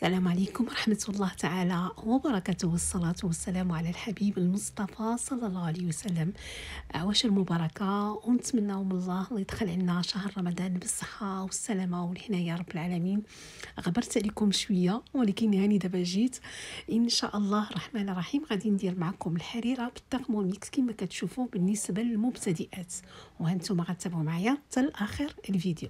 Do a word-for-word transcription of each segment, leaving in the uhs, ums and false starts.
السلام عليكم ورحمة الله تعالى وبركاته، والصلاة والسلام على الحبيب المصطفى صلى الله عليه وسلم. عواش المباركة، ونتمنى من الله الله يدخل علينا شهر رمضان بالصحة والسلامة والهنا يا رب العالمين. غبرت عليكم شوية ولكن هاني دابا جيت ان شاء الله الرحمن الرحيم. غادي ندير معكم الحريرة بالترموميكس كما كتشوفوا بالنسبة للمبتدئات، وهانتوما غتتابعوا معايا حتى لاخر الفيديو.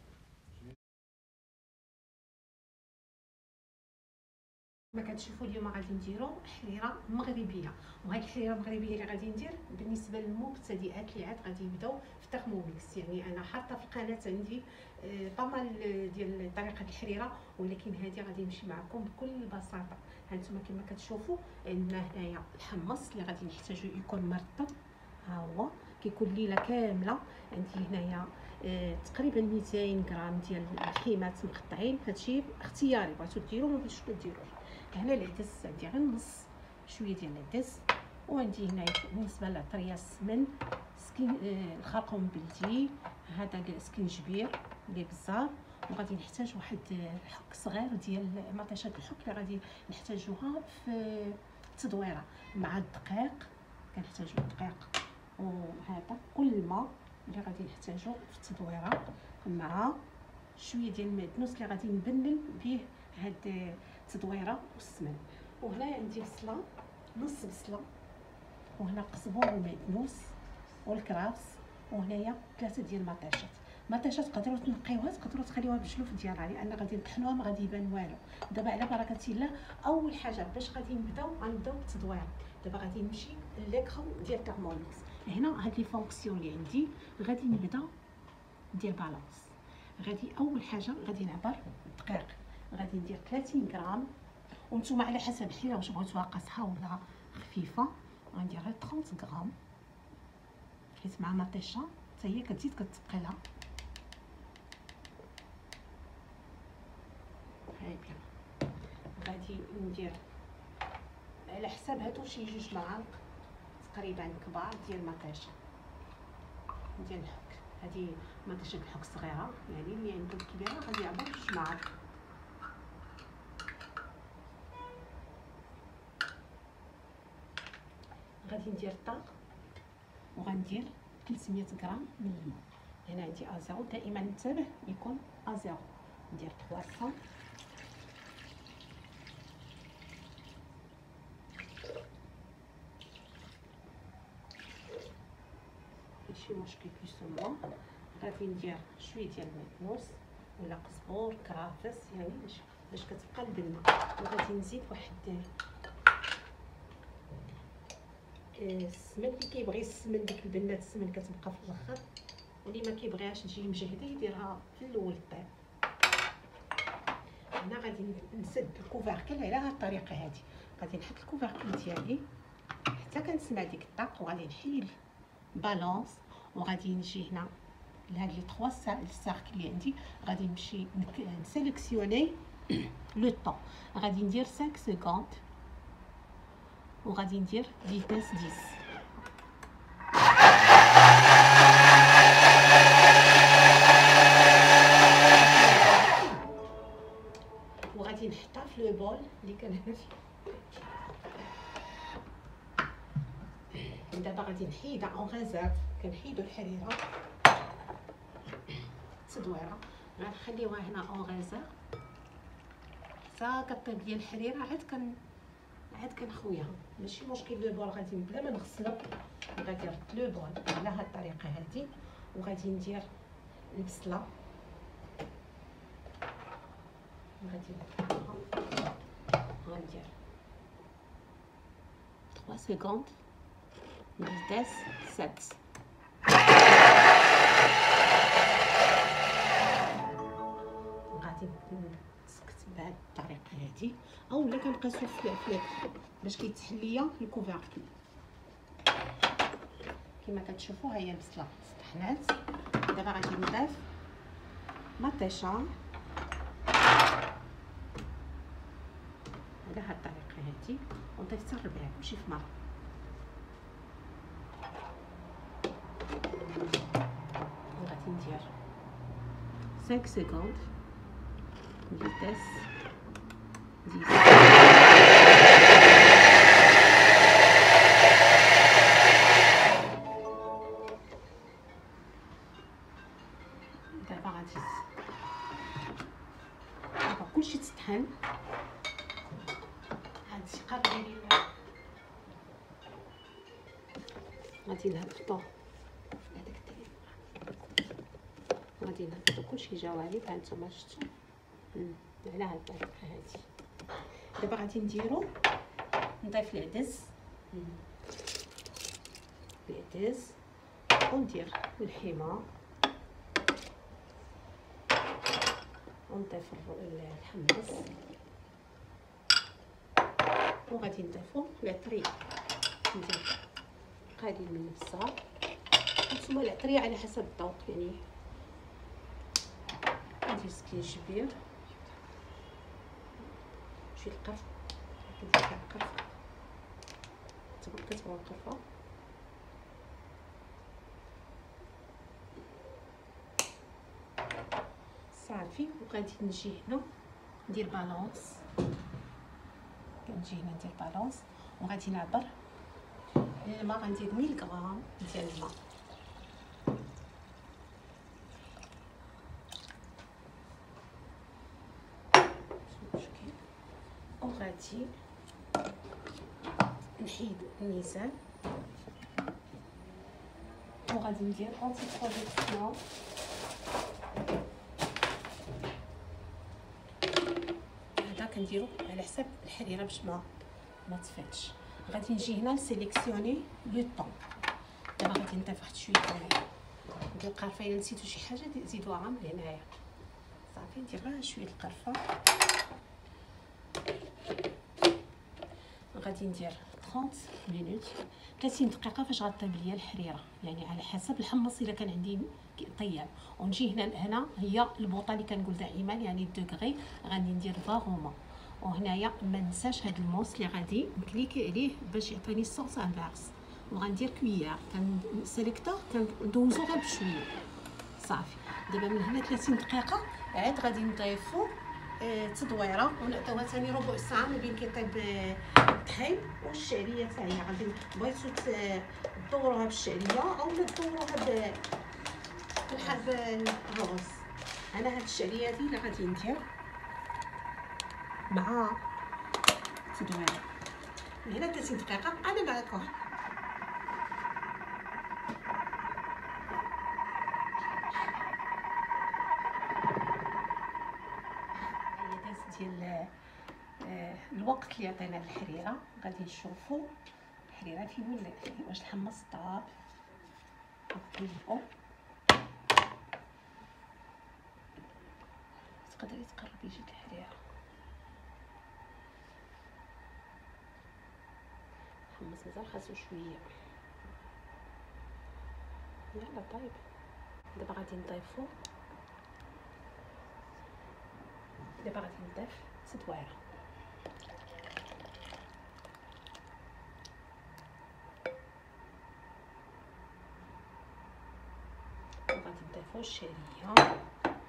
كما كتشوفوا اليوم غادي نديروا حريره مغربيه، وهاد الحريره المغربيه اللي غادي ندير بالنسبه للمبتدئات اللي عاد غادي يبداو في الترموميكس. يعني انا حاطه في القناه عندي طمال ديال طريقه الحريره، ولكن هذه غادي نمشي معكم بكل بساطه. هانتوما كما كتشوفوا عندنا هنايا الحمص اللي غادي نحتاجو يكون مرطب، ها هو كيكون ليله كامله. عندي هنايا آه تقريبا مئتين غرام ديال الحيمات مقطعين. هادشي اختياري، بغيتو ديروا ما بغيتوش ديروش. هنا العدس عندي غير نص شويه ديال العدس، وعندي هنايا بالنسبه للعطريه السمن، سكين آه الخرقوم بلدي، هذا سكينجبير اللي بزاف، وغادي نحتاج واحد الحك صغير ديال مطيشه الحك اللي غادي نحتاجوها في التدويره مع الدقيق. كنحتاجو الدقيق وهذا كل الماء اللي غادي نحتاجو في التدويره، مع شويه ديال المعدنوس اللي غادي نبنل به هاد التدويره والسمن. وهنا عندي بصله، نص بصله، وهنا قزبور ومعدنوس والكرافس، وهنايا ثلاثه ديال المطيشات. مطيشات تقدروا تنقيوها، تقدروا تخليوها بالجلوف ديالها لان غادي نطحنوها ما غادي يبان والو. دابا على بركه الله اول حاجه باش غادي نبداو غنبداو بالتدويره. دابا غادي نمشي لليكرون ديال الترموميكس. هنا هاد لي فونكسيون اللي عندي غادي نبدا ندير بالانس. غادي اول حاجه غادي نعبر الدقيق، غادي ندير ثلاثين غرام، وانتم على حسب الحريره واش بغيتوها قاصحه ولا خفيفه. غندير غير ثلاثين غرام حيت مع مطيشه حتى هي كتزيد كتثقلها. هاي بيان. غادي ندير على حساب هادو شي جوج معالق تقريبا كبار ديال المطيشه ديال الحك. هذه مطيشه الحك صغيره، يعني اللي عنده الكبيره غادي يعبر جوج معالق. غادي ندير الطاق وغندير ثلاثمية غرام من الماء. هنا عندي ازيرو، دائما انتبه يكون ازيرو. ندير ثلاثمية، ماشي مشكل بيسمو. غادي ندير شويه ديال المعدنوس ولا قزبور كرافس، يعني باش باش كتبقى البنه. وغادي نزيد واحد السمن اللي كيبغي السمن، ديك البنات السمن كتبقى في الاخر، واللي ما كيبغيهاش تجي مجهده يديرها في الاول الطيب. هنا غادي نسد الكوفركل على هاد الطريقه هادي. غادي نحط الكوفركل ديالي حتى كنسمع ديك الطاق، وغادي نحيد بالونس، وغادي نجي هنا لهاد لي ثلاثة ساركل اللي عندي. غادي نمشي نسيليكسيوني لو طون. غادي ندير خمسة سكوند وغادي ندير فيتاس عشرة. وغادي نحطها في لو بول اللي كان هنا فيه. دابا غادي نحيدها اون ريزيرف، كنحيدو الحريره التدويره، غنخليوها هنا اون ريزيرف حتى كطيب ليا الحريره. عاد كن عاد كنخويها ماشي مشكل. لو بول غادي بلا ما نغسلو، غادي نرد لو بول على هاد الطريقه هادي، وغادي ندير البصله. غادي غندير ثلاثة سكوند فيتاس سبعة. غادي نسكت بهاد الطريقه هادي، اولا كنقيسو في فليك باش كيتحل ليا الكوفركل. كما كتشوفوا ها هي البصله استحنات. دابا غادي نضيف مطيشه على هاد الطريقه هادي، ونضيف حتى الربيع ماشي في مره. وغادي ندير خمسة سكوند فيتاس شحال هاد الشقاق ديالي غادي نهبطو هذاك الدريب، غادي نهبطو كلشي جا عليه بحال نتوما شفتو على هاد الطريقه هادي. دابا غادي نديرو نضيف العدس العدس وندير الحمى ونضيف الحمص وغادي نضيفو العطريه، ندير قليل من البصل نتوما العطريه على حسب الذوق يعني. ندير سكينجبير شويه القرف كندير فيها القرفه تبقى كتبغى القرفه صافي. وغادي نجي هنا ندير بالونس، كنجي هنا ندير بالونس وغادي نعبر الماء، غندير مية غرام ديال الماء وغادي نحيد الميزان وغادي ندير اونتي برودكسيون هذا كنديرو على حساب الحريره باش ما ما تفاتش. غادي نجي هنا نسيليكسيوني لو طون. دابا غادي نضيف واحد شويه ديال القرفه، الا نسيتو شي حاجه زيدوها من هنايا صافي. ندير غير شويه القرفه، غادي ندير ثلاثين مينوت ثلاثين دقيقه فاش غطيب ليا الحريره، يعني على حسب الحمص الا كان عندي طياب. ونجي هنا هنا هي البوطه اللي كنقول دائما يعني الدوغري، غادي ندير فاغوما. وهنايا ما ننساش هذا الموس اللي غادي نكليكي عليه باش يعطيني الصوص انفيرس. وغندير كويار كنسيليكتور كندوزو غير بشويه صافي. دابا من هنا ثلاثين دقيقه عاد غادي نضيفو آه تدويره ونعطيوها ثاني ربع ساعه ما بين كيطيب الطحين والشعريه حتى هي. غادي بغيتو تدوروها بالشعريه او لا تدوروها بالحب الرز. انا هاد الشعريه هادي اللي غادي ندير مع تدويره. من هنا ثلاثين دقيقه انا معكم. ديال آه الوقت اللي عطينا الحريره غادي نشوفوا الحريره فين ولات، واش الحمص طاب نقلبو. تقدري تقربي جيت الحريره، الحمص مازال خاصو شويه يلا طيب. دابا غادي نضيفو دابا غادي نضيف تدويره وغادي نضيفو الشعريه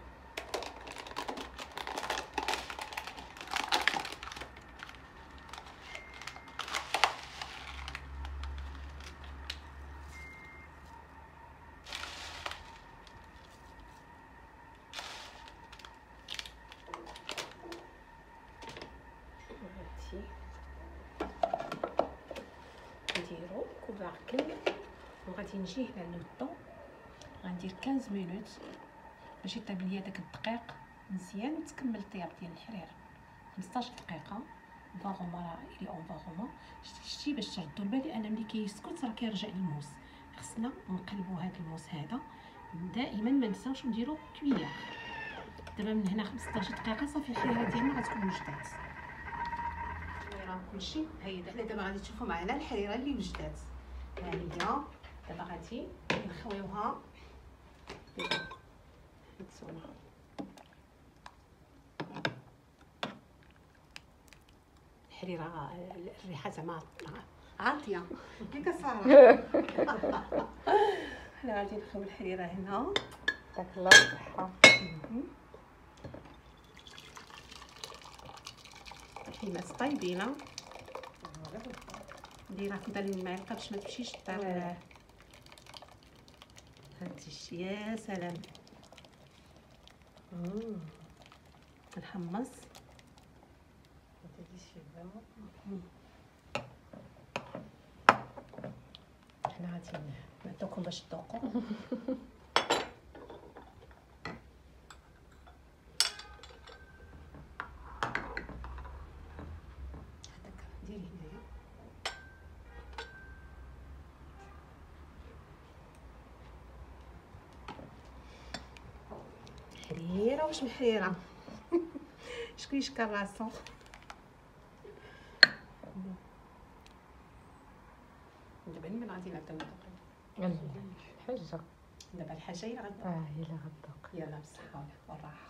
نديرو كوفاركل. وغادي نجي هنا نبدو غندير خمسطاش مينوت باش يطيب ليا داك الدقيق مزيان وتكمل الطياب ديال الحرير. خمسطاش دقيقه فاغوما راه الي اون فاغوما. شتي باش تردوا البال لان ملي كيسكت راه كيرجع الموس. خصنا نقلبوا هذا الموس هذا دائما، ما نساوش نديرو كويار. دابا من هنا خمسطاش دقيقه صافي الحريره ديالنا غتكون وجدات. راه كلشي هاي حنا دابا غادي تشوفوا معنا الحريره اللي وجدات. ها هي دابا غادي نخويوها نتسونا. الحريره الريحه زعما عاطيه كي كساره. حنا غادي نخويو الحريره هنا. يعطيك الله الصحه. الحماس طايبينه نديرها في دال المعلقه باش ما تمشيش الدار. هادشي يا سلام. نحمص حنا غادي نعطيكم باش تذوقوا. هذاك ديري هنايا حريره واش محريره. شكون يشكر راسو. دابا من غادي نعطيو الحاجه دابا الحاجه هي غدا. اه هي اللي غدوق. يلا بالصحه والراحه.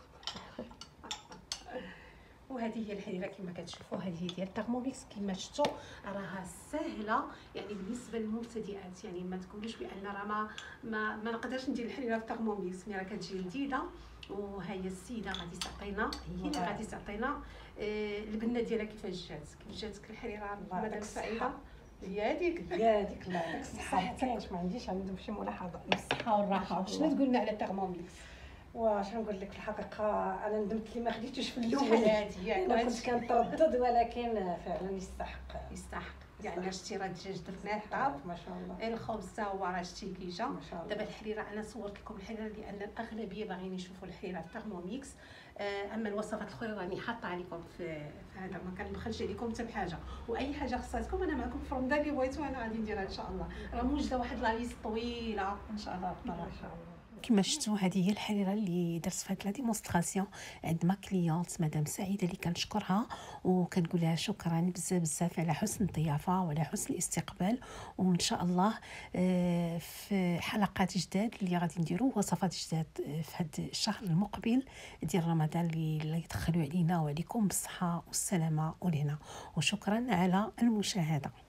وهذه هي الحريره كما كتشوفوا، هذه هي ديال الترموميكس كما شفتوا راها سهله يعني بالنسبه للمبتدئات. يعني ما تقولوش بان راه ما ما, ما نقدرش ندير الحريره في الترموميكس، مي راه كتجي لذيذه. وهي السيده غادي تعطينا، هي اللي غادي تعطينا آه البنه ديالها كيفاش جات. كيف جاتك الحريره مدام سعيده؟ هي هذيك هي هذيك. الله يعطيك الصحه. حتى ما عنديش عندهم شي ملاحظه. بالصحه والراحه. شنو تقولنا على الترموميكس؟ واش نقول لك في الحقيقه انا ندمت لي ما خديتوش في الاول. هادي انا كنت كنتردد، ولكن فعلا يستحق يستحق. يعني شتي راه الدجاج درناه طاب ما شاء الله. الخبز تا هو راه شتي كيجا. ما شاء الله. دابا الحريره انا صورت لكم الحريره لان الاغلبيه باغيين يشوفوا الحريره في الترموميكس. آه اما الوصفات الاخرى راني حاطه عليكم في, في هذا، ما كنبخلش عليكم حتى بحاجه. واي حاجه خصاتكم انا معكم في رمضان اللي بغيتو انا غادي نديرها ان شاء الله. راه موجده واحد لا ليست طويله ان شاء الله. ما شاء الله. كما شفتوا هذه هي الحريره اللي درت فيها لا ديمونستراسيون عند ما كليونت مدام سعيده اللي كنشكرها وكنقول لها شكرا بزاف بزاف على حسن الضيافه وعلى حسن الاستقبال. وان شاء الله في حلقات جداد اللي غادي نديروا وصفات جداد في هذا الشهر المقبل ديال رمضان اللي يدخلوا علينا وعليكم بالصحه والسلامه ولهنا. وشكرا على المشاهده.